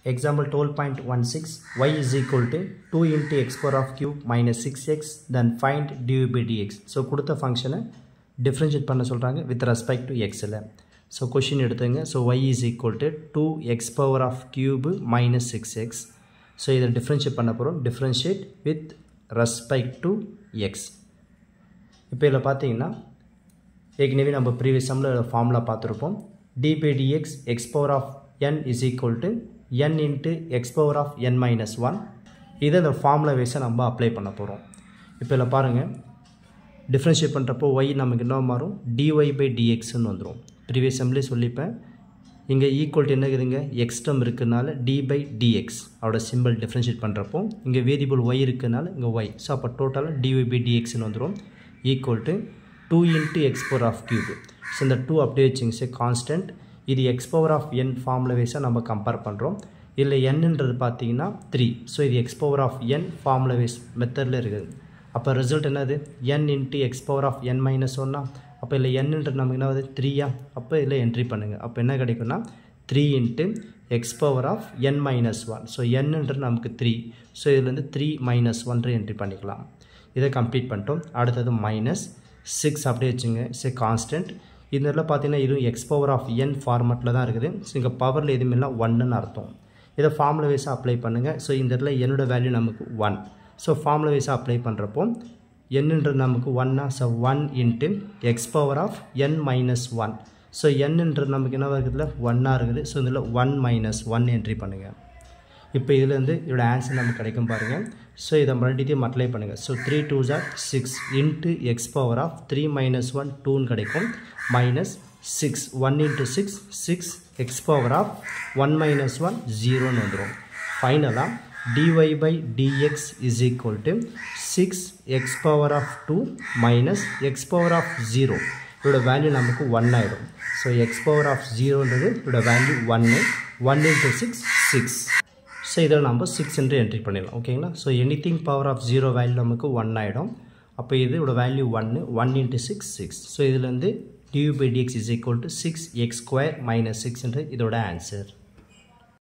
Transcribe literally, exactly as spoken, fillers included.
Example twelve point one six, y is equal to two into x power of cube minus six x, then find du by dx. So, கொடுத்த function differentiate பண்ண சொல்றாங்க with respect to x. So, question எடுத்துங்க. So, y is equal to two x power of cube minus six x. So, இதை differentiate பண்ண போறோம். Differentiate with respect to x. இப்போ இதில் பார்த்தீங்கன்னா ஏற்கனவே நம்ம previous sumல formula பார்த்திருப்போம். d by dx x power of n is equal to n into x power of n minus one. இதை இந்த formula வைஸை நம்ம அப்ளை பண்ண போகிறோம். இப்போ இதில் பாருங்கள், டிஃப்ரென்ஷியேட் பண்ணுறப்போ y நமக்கு என்ன மாறும், dy by dxன்னு வந்துடும். ப்ரீவியஸ் சம்லேயே சொல்லிப்பேன், இங்கே ஈக்குவல் டு என்ன இருக்குதுங்க, எக்ஸ் டேர்ம் இருக்குதுனால d by dx அவரோட சிம்பிள் டிஃப்ரென்ஷியேட் பண்ணுறப்போ இங்கே வேரியபிள் y இருக்குதுனால இங்கே y. ஸோ அப்போ டோட்டலாக dy by dxன்னு வந்துடும். Equal to two into x power of cube. So இந்த டூ அப்படியே வச்சுங்க சார் கான்ஸ்டன்ட். இது x power of n formula வைஸாக நம்ம கம்பேர் பண்ணுறோம். இதில் nன்றது பார்த்தீங்கன்னா த்ரீ. ஸோ இது x power of n formula wise மெத்தடில் இருக்குது. அப்போ ரிசல்ட் என்னது, n into x power of n minus ஒன்னா. அப்போ இல்லை nன்றது நமக்கு என்ன ஆகுது, த்ரீயா. அப்போ இதில் என்ட்ரி பண்ணுங்கள். அப்போ என்ன கிடைக்கும்னா three into x power of n minus one. So nன்றது நமக்கு த்ரீ. ஸோ இதுலேருந்து த்ரீ மைனஸ் ஒன்று என்ட்ரி பண்ணிக்கலாம். இதை கம்ப்ளீட் பண்ணிட்டோம். அடுத்தது மைனஸ் சிக்ஸ் அப்படியே வச்சுங்க. சரி கான்ஸ்டன்ட். இதில் பார்த்தீங்கன்னா இதுவும் எக்ஸ் பவர் ஆஃப் என் ஃபார்மெட்டில் தான் இருக்குது. ஸோ இங்கே பவரில் எதுவுமே இல்லை, ஒன்றுன்னு அர்த்தம். இதை ஃபார்முலா வைஸாக அப்ளை பண்ணுங்கள். ஸோ இந்த இடத்துல என்னோட வேல்யூ நமக்கு ஒன். ஸோ ஃபார்முலா வைஸாக அப்ளை பண்ணுறப்போ என்னன்றது நமக்கு ஒன்னா. So one into x power of n minus one. So என்னன்றது நமக்கு என்ன இருக்குதுல, ஒன்னாக இருக்குது. ஸோ இதில் ஒன் மைனஸ் ஒன் என்ட்ரி பண்ணுங்கள். இப்போ இதுலேருந்து இதோட ஆன்சர் நமக்கு கிடைக்கும் பாருங்கள். ஸோ இதை மறுபடியும் அப்ளை பண்ணுங்கள். ஸோ த்ரீ டூ ஜார் six into x power of three minus one டூன்னு கிடைக்கும். Minus six one into six six x power of one minus one ஜீரோன்னு வந்துடும். ஃபைனலாக dy by dx is equal to six x power of two minus x power of zero. இதோட value நமக்கு one ஆகிடும். So x power of ஜீரோன்றது இதோட value ஒன்று. One into six six. So இதில் நம்ம சிக்ஸ் என்று என்ட்ரி பண்ணிடலாம். ஓகேங்களா. So anything power of zero value நமக்கு ஒன் ஆகிடும். அப்போ இதோட வேல்யூ ஒன்று. One into six six. So இதுலேருந்து dy by dx is equal to six x square minus six என்று இதோட ஆன்சர்.